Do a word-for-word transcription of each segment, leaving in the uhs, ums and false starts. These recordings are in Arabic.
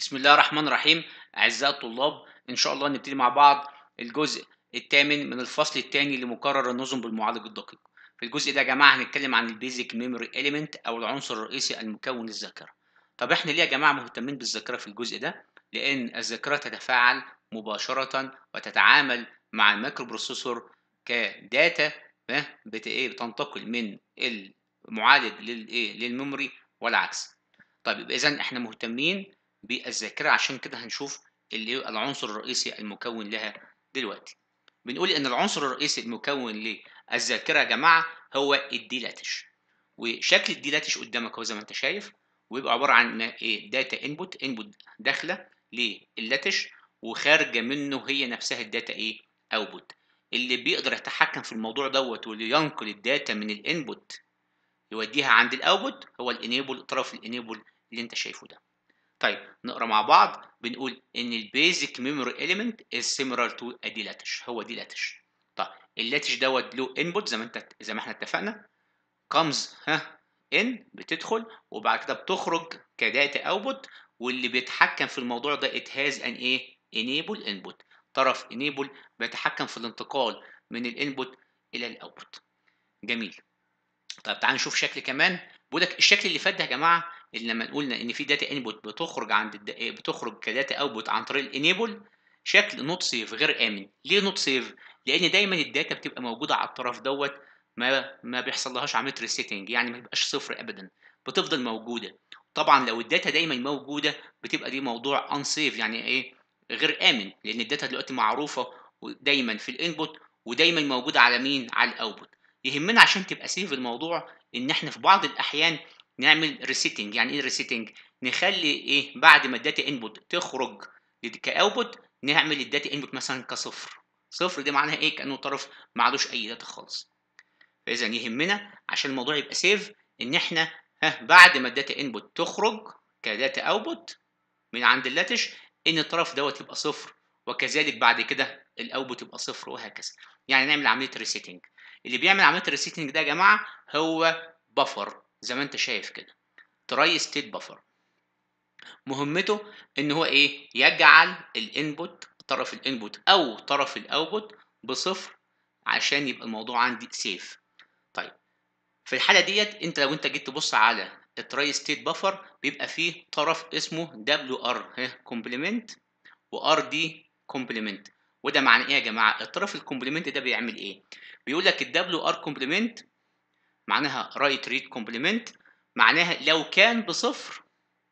بسم الله الرحمن الرحيم. أعزائي الطلاب، إن شاء الله نبتدي مع بعض الجزء الثامن من الفصل الثاني لمقرر النظم بالمعالج الدقيق. في الجزء ده يا جماعة هنتكلم عن البيزك ميموري إليمنت أو العنصر الرئيسي المكون للذاكرة. طب إحنا ليه يا جماعة مهتمين بالذاكرة في الجزء ده؟ لأن الذاكرة تتفاعل مباشرة وتتعامل مع المايكرو بروسيسور كداتا، ها، بت إيه بتنتقل من المعالج للإيه للميموري والعكس. طيب يبقى إذا إحنا مهتمين بالذاكرة، عشان كده هنشوف اللي هو العنصر الرئيسي المكون لها دلوقتي. بنقول إن العنصر الرئيسي المكون للذاكرة يا جماعة هو الديلاتش، وشكل الديلاتش قدامك هو زي ما أنت شايف، ويبقى عبارة عن إيه داتا انبوت انبوت داخلة لللاتش، وخارجة منه هي نفسها الداتا إيه اوتبوت. اللي بيقدر يتحكم في الموضوع دوت واللي ينقل الداتا من الانبوت يوديها عند الاوتبوت هو الانيبل، طرف الانيبل اللي انت شايفه ده. طيب نقرا مع بعض. بنقول ان البيزك ميموري اليمنت از سيميلار تو ادي لاتش، هو دي لاتش. طيب اللاتش دوت له انبوت زي ما انت زي ما احنا اتفقنا، كمز ها ان بتدخل وبعد كده بتخرج كداتا اوتبوت، واللي بيتحكم في الموضوع ده ات هاز ان ايه انيبل انبوت، طرف انيبل بيتحكم في الانتقال من الانبوت الى الاوتبوت. جميل. طب تعالوا نشوف شكل كمان. بيقول لك الشكل اللي فات ده يا جماعه، اللي لما قلنا ان في داتا انبوت بتخرج عند الد... بتخرج كداتا اوتبوت عن طريق الانيبل، شكل نوت سيف غير امن. ليه نوت سيف؟ لان دايما الداتا بتبقى موجوده على الطرف دوت، ما ما بيحصل لهاش عمليه ريسيتنج، يعني ما بيبقاش صفر ابدا، بتفضل موجوده. طبعا لو الداتا دايما موجوده بتبقى دي موضوع ان سيف، يعني ايه غير امن، لان الداتا دلوقتي معروفه دايما في الانبوت ودايما موجوده على مين؟ على الاوتبوت. يهمنا عشان تبقى سيف الموضوع ان احنا في بعض الاحيان نعمل ريسيتنج. يعني ايه ريسيتنج؟ نخلي ايه بعد ما الداتا انبوت تخرج كاوتبوت نعمل الداتا انبوت مثلا كصفر. صفر دي معناها ايه؟ كانه طرف ما عادوش اي داتا خالص. فاذا يهمنا عشان الموضوع يبقى سيف ان احنا ها بعد ما الداتا انبوت تخرج كداتا اوتبوت من عند اللاتش ان الطرف دوت يبقى صفر، وكذلك بعد كده الاوتبوت يبقى صفر، وهكذا. يعني نعمل عمليه ريسيتنج. اللي بيعمل عمليه الريسيتنج ده يا جماعه هو بفر زي ما انت شايف كده، تراي ستيت بفر. مهمته ان هو ايه؟ يجعل الانبوت، طرف الانبوت او طرف الاوتبوت بصفر، عشان يبقى الموضوع عندي سيف. طيب في الحاله ديت انت لو انت جيت تبص على التراي ستيت بفر بيبقى فيه طرف اسمه دبليو ار كومبلمنت وار دي كومبلمنت. وده معنى ايه يا جماعه؟ الطرف الكومبلمنت ده بيعمل ايه؟ بيقول لك الدبليو ار كومبلمنت معناها رايت ريد كومبلمنت، معناها لو كان بصفر،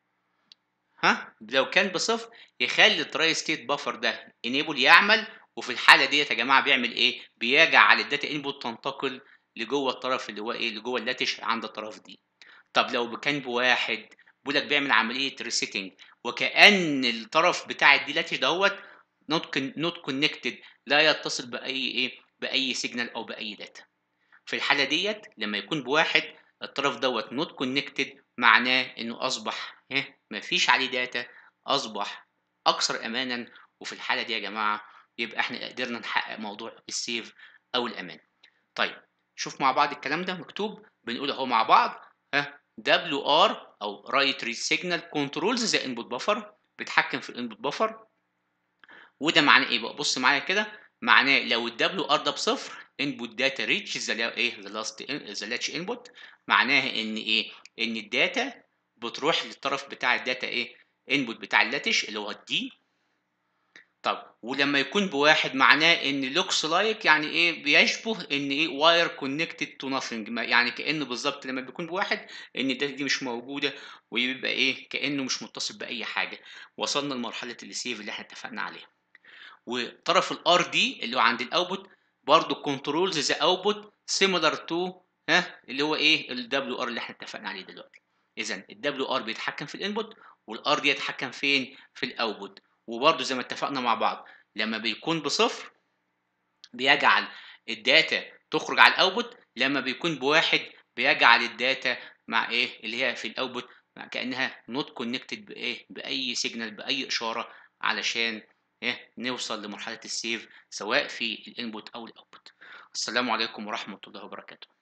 ها لو كان بصفر يخلي التراي ستيت بفر ده انيبل يعمل، وفي الحاله ديت يا جماعه بيعمل ايه؟ بيجعل الداتا انبوت تنتقل لجوه الطرف اللي هو ايه؟ اللي جوه اللاتش عند الطرف دي. طب لو كان بواحد بيقول لك بيعمل عمليه ريسيتنج، وكأن الطرف بتاع الديلاتش دوت نوت نوت كونكتد، لا يتصل باي ايه؟ باي سيجنال او باي داتا. في الحاله ديت لما يكون بواحد الطرف دوت نوت كونكتد، معناه انه اصبح ها مفيش عليه داتا، اصبح اكثر امانا. وفي الحاله دي يا جماعه يبقى احنا قدرنا نحقق موضوع السيف او الامان. طيب شوف مع بعض الكلام ده مكتوب، بنقول اهو مع بعض. ها دبليو ار او رايت ريد سيجنال كنترولز ذا انبوت بفر، بيتحكم في الانبوت بفر. وده معناه ايه بقى؟ بص معايا كده. معناه لو الدبليو ار ده بصفر انبوت داتا ريتش ذا ايه ذا لاست ذا لاتش انبوت، معناها ان ايه؟ ان الداتا بتروح للطرف بتاع الداتا ايه انبوت بتاع اللاتش اللي هو الدي. طب ولما يكون بواحد معناه ان لوكس لايك، يعني ايه؟ بيشبه ان ايه واير كونكتد تو ناثينج، يعني كانه بالظبط لما بيكون بواحد ان الداتا دي مش موجوده، ويبقى ايه؟ كانه مش متصل باي حاجه. وصلنا لمرحله السيف اللي احنا اتفقنا عليها. وطرف الار دي اللي هو عند الاوتبوت برضه كنترولز ذا اوتبوت سيميلار تو ها اللي هو ايه الدبليو ار اللي احنا اتفقنا عليه دلوقتي. اذا الدبليو ار بيتحكم في الانبوت، والار دي يتحكم فين؟ في الاوتبوت. وبرضه زي ما اتفقنا مع بعض لما بيكون بصفر بيجعل الداتا تخرج على الاوتبوت، لما بيكون بواحد بيجعل الداتا مع ايه اللي هي في الاوتبوت كانها نوت كونكتد بايه؟ باي سيجنال، باي اشاره، علشان إيه؟ نوصل لمرحله السيف سواء في الانبوت او الاوتبوت. السلام عليكم ورحمه الله وبركاته.